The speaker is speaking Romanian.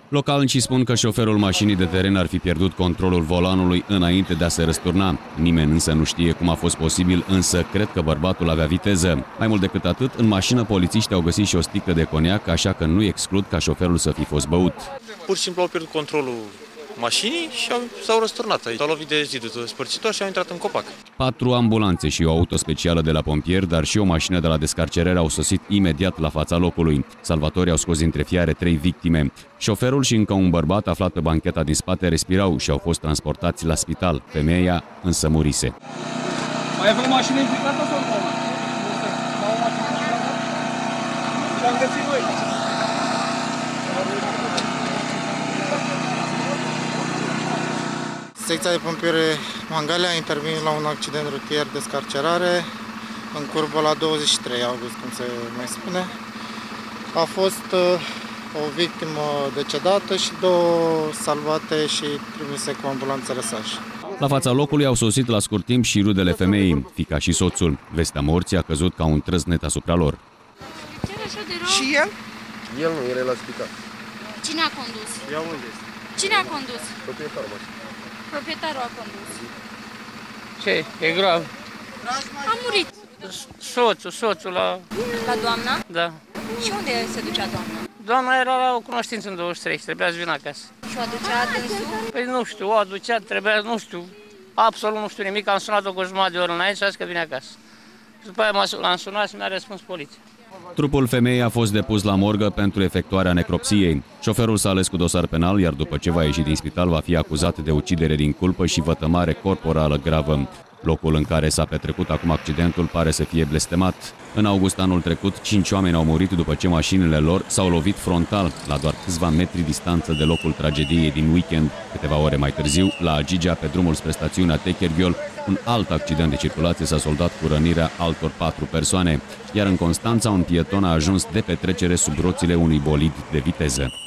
Localnicii spun că șoferul mașinii de teren ar fi pierdut controlul volanului înainte de a se răsturna. Nimeni însă nu știe cum a fost posibil, însă cred că bărbatul avea viteză. Mai mult decât atât, în mașină polițiștii au găsit și o sticlă de coniac, așa că nu exclud ca șoferul să fi fost băut. Pur și simplu au pierdut controlul mașinii și s-au răsturnat. S-au lovit de zidul spărțitor și au intrat în copac. 4 ambulanțe și o auto specială de la pompieri, dar și o mașină de la descarcerare au sosit imediat la fața locului. Salvatorii au scos dintre fiare 3 victime. Șoferul și încă un bărbat aflat pe bancheta din spate respirau și au fost transportați la spital. Femeia însă murise. Mai avem o mașină implicată sau nu? Ce-am găsit noi? Secția de pompieri Mangalia a intervenit la un accident rutier descarcerare în curbă la 23 august, cum se mai spune. A fost o victimă decedată și 2 salvate și trimise cu ambulanță Răsaș. La fața locului au sosit la scurt timp și rudele femeii, fiica și soțul. Vestea morții a căzut ca un trăsnet asupra lor. Și el? El nu, el e la spital. Cine a condus? Ia unde este? Cine a condus? Proprietarul mașinii. Proprietarul a condus. Ce? E grav? A murit. Soțul la... La doamna? Da. Și unde se ducea doamna? Doamna era la o cunoștință în 23 și trebuia să vină acasă. Și o aducea dânsul? Păi nu știu, o aducea, trebuia, nu știu, absolut nu știu nimic. Am sunat-o cu jumătate de oră înainte și a zis că vine acasă. Și după aia l-am sunat și mi-a răspuns poliția. Trupul femeii a fost depus la morgă pentru efectuarea necropsiei. Șoferul s-a ales cu dosar penal, iar după ce va ieși din spital va fi acuzat de ucidere din culpă și vătămare corporală gravă. Locul în care s-a petrecut acum accidentul pare să fie blestemat. În august anul trecut, 5 oameni au murit după ce mașinile lor s-au lovit frontal, la doar câțiva metri distanță de locul tragediei din weekend. Câteva ore mai târziu, la Agigea, pe drumul spre stațiunea Techerghiol, un alt accident de circulație s-a soldat cu rănirea altor 4 persoane, iar în Constanța un pieton a ajuns de petrecere sub roțile unui bolid de viteză.